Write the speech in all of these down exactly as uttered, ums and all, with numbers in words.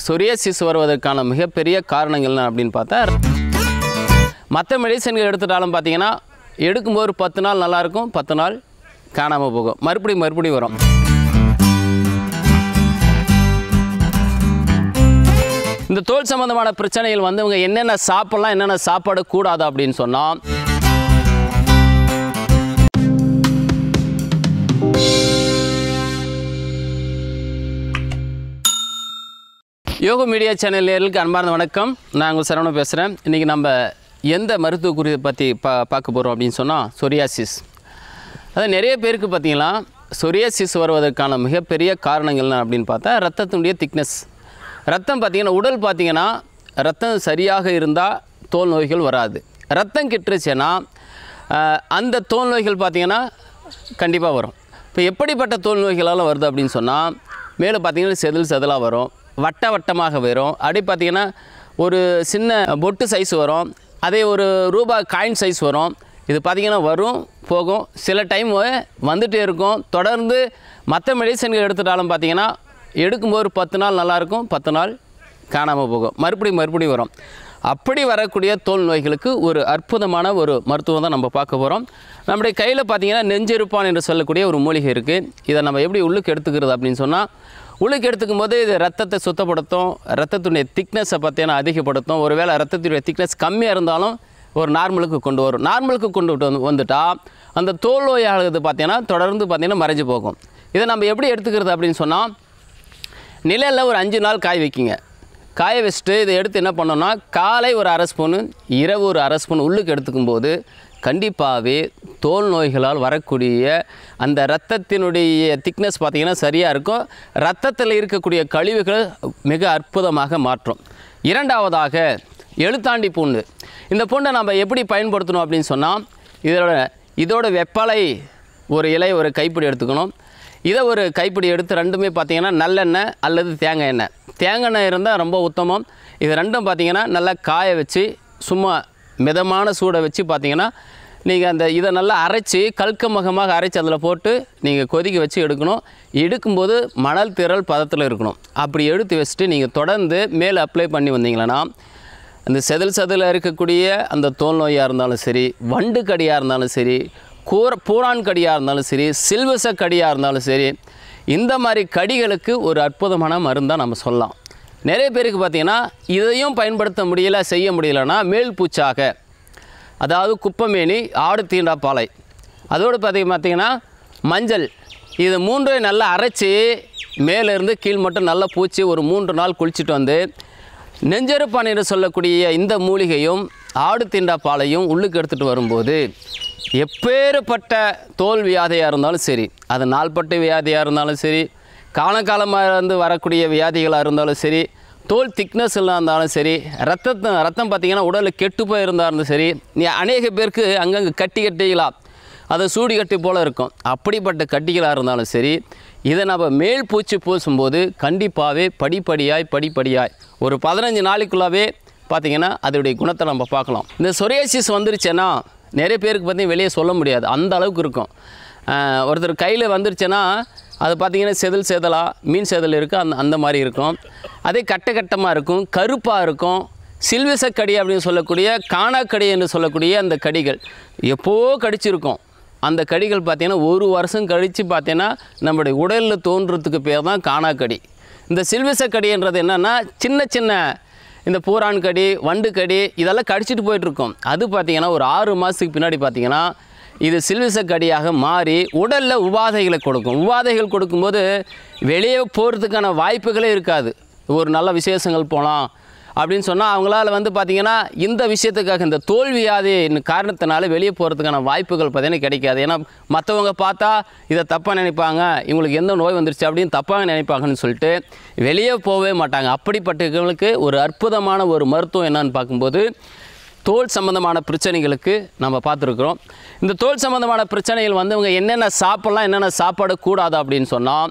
Psoriasis வருவதற்கான மிகப்பெரிய காரணங்கள் என்ன அப்படின்னு பார்த்தா, மற்ற மெடிசன்கள் எடுத்துட்டாலும் பார்த்தீங்கன்னா எடுக்கும்போது ஒரு பத்து நாள் நல்லாயிருக்கும், பத்து நாள் காணாமல் போகும், மறுபடியும் மறுபடியும் வரும். இந்த தோல் சம்பந்தமான பிரச்சனைகள் வந்து இவங்க என்னென்ன சாப்பிடலாம், என்னென்ன சாப்பாடு கூடாது அப்படின்னு சொன்னால், யோகா மீடியா சேனல் நேயர்களுக்கு அன்பார்ந்த வணக்கம். நான் உங்கள் சரவணன் பேசுகிறேன். இன்றைக்கி நம்ம எந்த மருத்துவ குறிப்பை பற்றி பா பார்க்க போகிறோம் அப்படின்னு சொன்னால், சொரியாசிஸ். அது நிறைய பேருக்கு பார்த்திங்கன்னா சொரியாசிஸ் வருவதற்கான மிகப்பெரிய காரணங்கள் என்ன அப்படின்னு பார்த்தா, ரத்தத்தினுடைய திக்னஸ். ரத்தம் பார்த்திங்கன்னா, உடல் பார்த்திங்கன்னா ரத்தம் சரியாக இருந்தால் தோல் நோய்கள் வராது. ரத்தம் கெட்டுருச்சுன்னா அந்த தோல் நோய்கள் பார்த்திங்கன்னா கண்டிப்பாக வரும். இப்போ எப்படிப்பட்ட தோல் நோய்களால் வருது அப்படின்னு சொன்னால், மேலே பார்த்திங்கன்னா செதில் செதிலாக வரும், வட்ட வட்டமாக வரும். அப்படி பார்த்திங்கன்னா ஒரு சின்ன பொட்டு சைஸ் வரும், அதே ஒரு ரூபாய் காயின் சைஸ் வரும். இது பார்த்திங்கன்னா வரும் போகும், சில டைம் வந்துகிட்டே இருக்கும். தொடர்ந்து மற்ற மெடிசன்கள் எடுத்துட்டாலும் பார்த்திங்கன்னா எடுக்கும்போது பத்து நாள் நல்லாயிருக்கும், பத்து நாள் காணாமல் போகும், மறுபடியும் மறுபடியும் வரும். அப்படி வரக்கூடிய தோல் நோய்களுக்கு ஒரு அற்புதமான ஒரு மருத்துவம் தான் நம்ம பார்க்க போகிறோம். நம்முடைய கையில் பார்த்திங்கன்னா நெஞ்செருப்பான் என்று சொல்லக்கூடிய ஒரு மூலிகை இருக்குது. இதை நம்ம எப்படி உள்ளுக்கு எடுத்துக்கிறது அப்படின்னு சொன்னால், உள்ளுக்கு எடுத்துக்கும் போது இது ரத்தத்தை சுத்தப்படுத்தும், ரத்தத்துடைய திக்னஸை பார்த்தீங்கன்னா அதிகப்படுத்தும். ஒருவேளை ரத்தத்துடைய திக்னஸ் கம்மியாக இருந்தாலும் ஒரு நார்மலுக்கு கொண்டு வரும். நார்மலுக்கு கொண்டு வந்து வந்துட்டால் அந்த தோல் நோய் ஆகுது பார்த்திங்கன்னா தொடர்ந்து பார்த்திங்கன்னா மறைஞ்சு போகும். இதை நம்ம எப்படி எடுத்துக்கிறது அப்படின்னு சொன்னால், நிழலில் ஒரு அஞ்சு நாள் காய வைக்கிங்க. காய வச்சுட்டு இதை எடுத்து என்ன பண்ணோன்னா, காலை ஒரு அரை ஸ்பூனு, இரவு ஒரு அரை ஸ்பூன் உள்ளுக்கு எடுத்துக்கும்போது கண்டிப்பாகவே தோல் நோய்களால் வரக்கூடிய அந்த இரத்தத்தினுடைய திக்னஸ் பார்த்திங்கன்னா சரியாக இருக்கும். இரத்தத்தில் இருக்கக்கூடிய கழிவுகள் மிக அற்புதமாக மாற்றும். இரண்டாவதாக எழுத்தாண்டி பூண்டு. இந்த பூண்டை நம்ம எப்படி பயன்படுத்தணும் அப்படின்னு சொன்னால், இதோட இதோட வெப்பலை ஒரு இலை ஒரு கைப்பிடி எடுத்துக்கணும். இதை ஒரு கைப்பிடி எடுத்து ரெண்டுமே பார்த்திங்கன்னா நல்லெண்ணெய் அல்லது தேங்காய் எண்ணெய், தேங்காய் எண்ணெய் இருந்தால் ரொம்ப உத்தமம். இது ரெண்டும் பார்த்திங்கன்னா நல்லா காய வச்சு சும்மா மிதமான சூடை வச்சு பார்த்திங்கன்னா நீங்கள் அந்த இதை நல்லா அரைச்சி கல்கமகமாக அரைச்சி அதில் போட்டு நீங்கள் கொதிக்க வச்சு எடுக்கணும். எடுக்கும்போது மணல் திரள் பதத்தில் இருக்கணும். அப்படி எடுத்து வச்சுட்டு நீங்கள் தொடர்ந்து மேலே அப்ளை பண்ணி வந்தீங்களன்னா, அந்த செதில் செதில் இருக்கக்கூடிய அந்த தோல் நோயாக இருந்தாலும் சரி, வண்டு கடியாக இருந்தாலும் சரி, கூர பூரான் கடியாக இருந்தாலும் சரி, சில்வச கடியாக இருந்தாலும் சரி, இந்த மாதிரி கடிகளுக்கு ஒரு அற்புதமான மருந்தாக நம்ம சொல்லலாம். நிறைய பேருக்கு பார்த்திங்கன்னா இதையும் பயன்படுத்த முடியலை, செய்ய முடியலைன்னா மேல் பூச்சாக, அதாவது குப்பமேனி, ஆடு தீண்டா பாலை, அதோடு பார்த்திங்க பார்த்திங்கன்னா மஞ்சள், இது மூன்றையும் நல்லா அரைச்சி மேலேருந்து கீழ் மட்டும் நல்லா பூச்சி ஒரு மூன்று நாள் குளிச்சுட்டு வந்து, நெஞ்செருப்பான் என்று சொல்லக்கூடிய இந்த மூலிகையும் ஆடு தீண்டா பாலையும் உள்ளுக்கு எடுத்துகிட்டு வரும்போது, எப்பேற்பட்ட தோல் வியாதியாக இருந்தாலும் சரி, அது நாள்பட்ட வியாதியாக இருந்தாலும் சரி, காலகாலமாக இருந்து வரக்கூடிய வியாதிகளாக இருந்தாலும் சரி, தோல் திக்னஸ் எல்லாம் இருந்தாலும் சரி, ரத்தத்தை ரத்தம் பார்த்திங்கன்னா உடலில் கெட்டு போயிருந்தாலும் சரி, நீ அநேக பேருக்கு அங்கங்கே கட்டி கட்டிகளாக அதை சூடி கட்டி போல் இருக்கும். அப்படிப்பட்ட கட்டிகளாக இருந்தாலும் சரி, இதை நம்ம மேல் பூச்சி பூசும்போது கண்டிப்பாகவே படிப்படியாய் படிப்படியாய் ஒரு பதினஞ்சு நாளைக்குள்ளாவே பார்த்திங்கன்னா அதோடைய குணத்தை நம்ம பார்க்கலாம். இந்த சொரியாசிஸ் வந்துருச்சுன்னா நிறைய பேருக்கு பார்த்திங்கன்னா வெளியே சொல்ல முடியாது, அந்த அளவுக்கு இருக்கும். ஒருத்தர் கையில் வந்துருச்சுன்னா அது பார்த்திங்கன்னா செதில் செதலாக மீன் செதில் இருக்குது, அந்த அந்த மாதிரி இருக்கும். அதே கட்ட கட்டமாக இருக்கும், கருப்பாக இருக்கும். சில்விசக்கடி அப்படின்னு சொல்லக்கூடிய காணாக்கடி என்று சொல்லக்கூடிய அந்த கடிகள் எப்போது கடிச்சிருக்கும். அந்த கடிகள் பார்த்திங்கன்னா ஒரு வருஷம் கழித்து பார்த்திங்கன்னா நம்மளுடைய உடலில் தோன்றதுக்கு பேர் தான் காணாக்கடி. இந்த சில்விசக்கடின்றது என்னென்னா, சின்ன சின்ன இந்த பூரான் கடி, வண்டு கடி இதெல்லாம் கடிச்சிட்டு போயிட்டுருக்கோம். அது பார்த்திங்கன்னா ஒரு ஆறு மாதத்துக்கு பின்னாடி பார்த்திங்கன்னா இது சில்விசக்கடியாக மாறி உடலில் உபாதைகளை கொடுக்கும். உபாதைகள் கொடுக்கும்போது வெளியே போகிறதுக்கான வாய்ப்புகளே இருக்காது. ஒரு நல்ல விசேஷங்கள் போகலாம் அப்படின்னு சொன்னால் அவங்களால வந்து பார்த்திங்கன்னா இந்த விஷயத்துக்காக இந்த தோல்வியாதி காரணத்தினால வெளியே போகிறதுக்கான வாய்ப்புகள் பார்த்திங்கன்னா கிடைக்காது. ஏன்னா மற்றவங்க பார்த்தா இதை தப்பாக நினைப்பாங்க, இவங்களுக்கு எந்த நோய் வந்துருச்சு அப்படின்னு தப்பாக நினைப்பாங்கன்னு சொல்லிட்டு வெளியே போகவே மாட்டாங்க. அப்படிப்பட்டவங்களுக்கு ஒரு அற்புதமான ஒரு மருத்துவம் என்னன்னு பார்க்கும்போது, தோல் சம்பந்தமான பிரச்சனைகளுக்கு நம்ம பார்த்துருக்குறோம். இந்த தோல் சம்பந்தமான பிரச்சனைகள் வந்து இவங்க என்னென்ன சாப்பிட்லாம், என்னென்ன சாப்பாடு கூடாது அப்படின்னு சொன்னால்,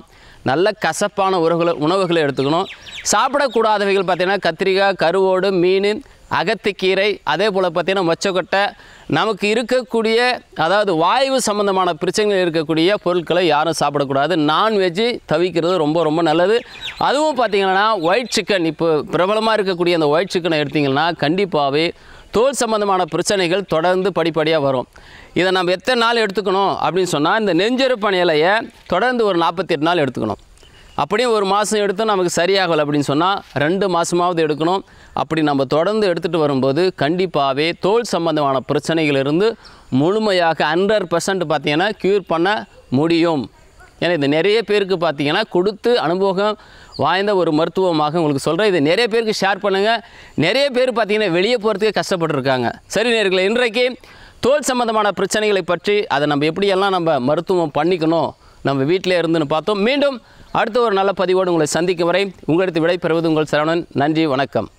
நல்ல கசப்பான உணவுகளை உணவுகளை எடுத்துக்கணும். சாப்பிடக்கூடாதவைகள் பார்த்திங்கன்னா கத்திரிக்காய், கருவோடு, மீன், அகத்திக்கீரை, அதே போல் பார்த்திங்கன்னா மொச்சக்கொட்டை, நமக்கு இருக்கக்கூடிய அதாவது வாயு சம்மந்தமான பிரச்சனைகள் இருக்கக்கூடிய பொருட்களை யாரும் சாப்பிடக்கூடாது. நான்வெஜ்ஜு தவிக்கிறது ரொம்ப ரொம்ப நல்லது. அதுவும் பார்த்திங்கன்னா ஒயிட் சிக்கன், இப்போ பிரபலமாக இருக்கக்கூடிய அந்த ஒயிட் சிக்கனை எடுத்திங்கன்னா கண்டிப்பாகவே தோல் சம்பந்தமான பிரச்சனைகள் தொடர்ந்து படிப்படியாக வரும். இதை நம்ம எத்தனை நாள் எடுத்துக்கணும் அப்படின்னு சொன்னால், இந்த நெஞ்செருப்பன் இலையை தொடர்ந்து ஒரு நாற்பத்தி எட்டு நாள் எடுத்துக்கணும். அப்படியே ஒரு மாதம் எடுத்து நமக்கு சரியாகலை அப்படின்னு சொன்னால் ரெண்டு மாதமாவது எடுக்கணும். அப்படி நம்ம தொடர்ந்து எடுத்துகிட்டு வரும்போது கண்டிப்பாகவே தோல் சம்பந்தமான பிரச்சனைகளிலிருந்து முழுமையாக ஹண்ட்ரட் பர்சன்ட் பார்த்திங்கன்னா க்யூர் பண்ண முடியும். ஏன்னா இது நிறைய பேருக்கு பார்த்திங்கன்னா கொடுத்து அனுபவம் வாய்ந்த ஒரு மருத்துவமாக உங்களுக்கு சொல்கிறேன். இதை நிறைய பேருக்கு ஷேர் பண்ணுங்கள். நிறைய பேர் பார்த்திங்கன்னா வெளியே போகிறதுக்கே கஷ்டப்பட்டுருக்காங்க. சரி நேயர்களே, இன்றைக்கு தோல் சம்பந்தமான பிரச்சனைகளை பற்றி அதை நம்ம எப்படியெல்லாம் நம்ம மருத்துவம் பண்ணிக்கணும் நம்ம வீட்டிலே இருந்துன்னு பார்த்தோம். மீண்டும் அடுத்த ஒரு நல்ல பதிவோடு உங்களை சந்திக்கும் வரை உங்களிடத்து விடை பெறுவது உங்கள் சரவணன். நன்றி, வணக்கம்.